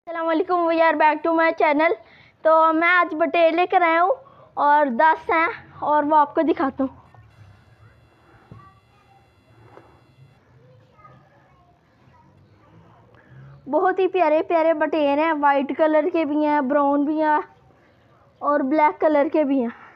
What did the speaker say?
अस्सलामुअलैकुम, we are back to my channel. तो मैं आज बटेर लेकर आया हूँ और 10 हैं और वो आपको दिखाता हूँ। बहुत ही प्यारे प्यारे बटेर हैं, वाइट कलर के भी हैं, ब्राउन भी हैं और ब्लैक कलर के भी हैं।